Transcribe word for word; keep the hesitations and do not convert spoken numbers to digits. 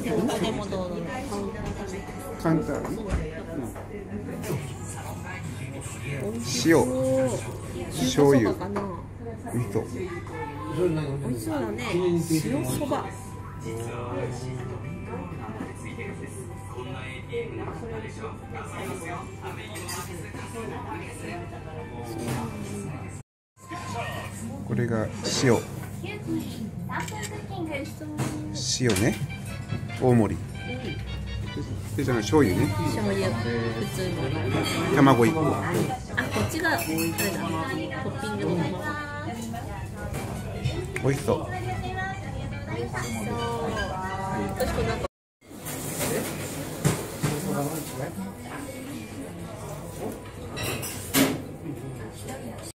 建物のカウンターね。塩、醤油、味噌。 美味しそうだね。塩そば。 これが塩。塩ね。大盛り。で、その醤油ね。 醤油、普通の。 卵いっこ。 あ、こっちが、あれだ。トッピングのまま。 美味しそう。 美味しそう。私こなんか